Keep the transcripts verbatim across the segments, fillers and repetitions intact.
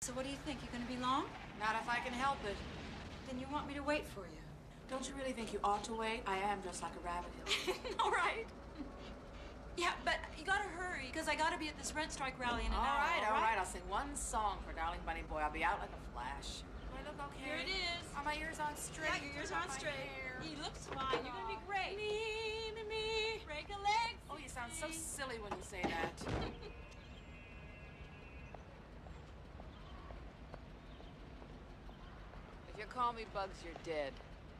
So what do you think? You're going to be long? Not if I can help it. Then you want me to wait for you? Don't you really think you ought to wait? I am just like a rabbit, Hillary. All right. Yeah, but you gotta hurry, because I gotta be at this rent strike rally in an all hour. Right, all right, all right. I'll sing one song for Darling Bunny Boy. I'll be out like a flash. Do I look okay? Here it is. Are my ears on straight? Yeah, your ears are on straight. Hair? He looks fine. You're gonna be great. Me, me, me. Break a leg. Oh, you sound so silly when you say that. If you call me Bugs, you're dead.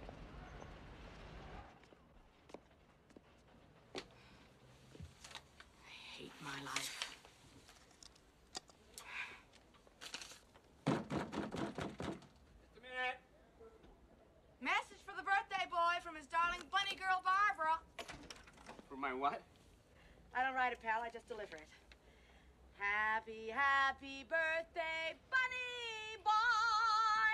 I hate my life. Message for the birthday boy from his darling bunny girl, Barbara. For my what? I don't write it, pal. I just deliver it. Happy, happy birthday, bunny boy.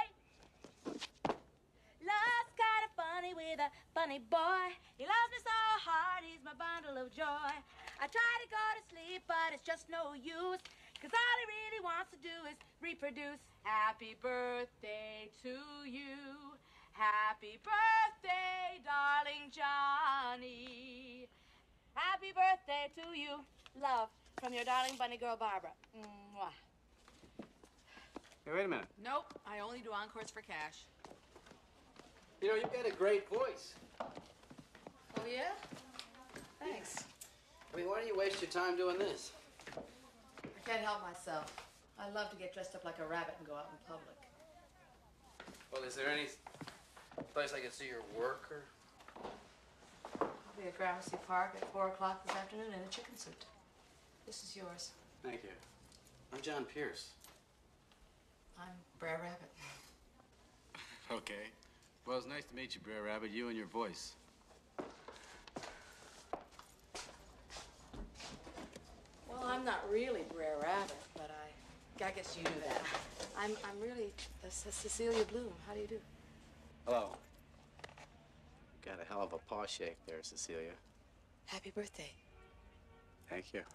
Love's kind of funny with a bunny boy. He loves me so hard, he's my bundle of joy. I try to go to sleep, but it's just no use. Cause all he really wants to do is reproduce. Happy birthday to you. Happy birthday, darling Johnny. Happy birthday to you. Love from your darling bunny girl, Barbara. Mwah. Hey, wait a minute. Nope, I only do encores for cash. You know, you've got a great voice. Oh, yeah? Thanks. I mean, why don't you waste your time doing this? I can't help myself. I love to get dressed up like a rabbit and go out in public. Well, is there any place I can see your work, or? I'll be at Gramercy Park at four o'clock this afternoon in a chicken suit. This is yours. Thank you. I'm John Pierce. I'm Brer Rabbit. Okay. Well, it's nice to meet you, Brer Rabbit, you and your voice. Well, I'm not really Brer Rabbit, but I, I guess you knew that. I'm, I'm really uh, Cecilia Bloom. How do you do? Hello. Got a hell of a paw shape there, Cecilia. Happy birthday. Thank you.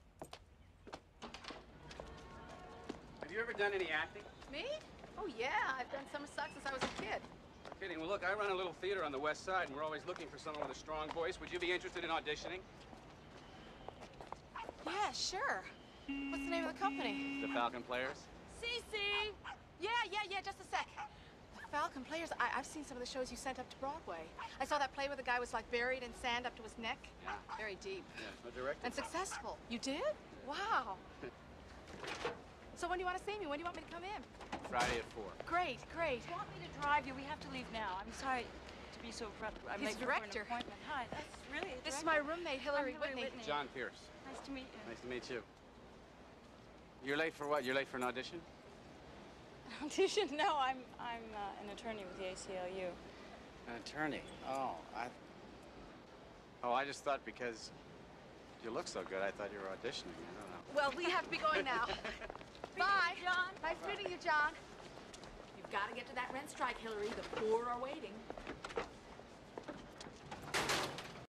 Have you ever done any acting? Me? Oh, yeah. I've done summer stock since I was a kid. Kidding. Well, look, I run a little theater on the west side, and we're always looking for someone with a strong voice. Would you be interested in auditioning? Yeah, sure. What's the name of the company? The Falcon Players? Cece! Yeah, yeah, yeah, just a sec. Falcon Players, I, I've seen some of the shows you sent up to Broadway. I saw that play where the guy was like buried in sand up to his neck. Yeah. Very deep. Yeah, a director. And successful. You did? Wow. So when do you want to see me? When do you want me to come in? Friday at four. Great, great. You want me to drive you? We have to leave now. I'm sorry to be so abrupt. I'm He's late for an director. appointment. Hi, that's really a This is director. my roommate, Hillary, I'm Hillary Whitney. Whitney. John Pierce. Nice to meet you. Nice to meet you. You're late for what? You're late for an audition? Audition? No, I'm I'm uh, an attorney with the A C L U. An attorney? Oh, I... Oh, I just thought because you look so good, I thought you were auditioning. I don't know. Well, we have to be going now. Bye. John. Nice meeting you, John. You've got to get to that rent strike, Hillary. The poor are waiting.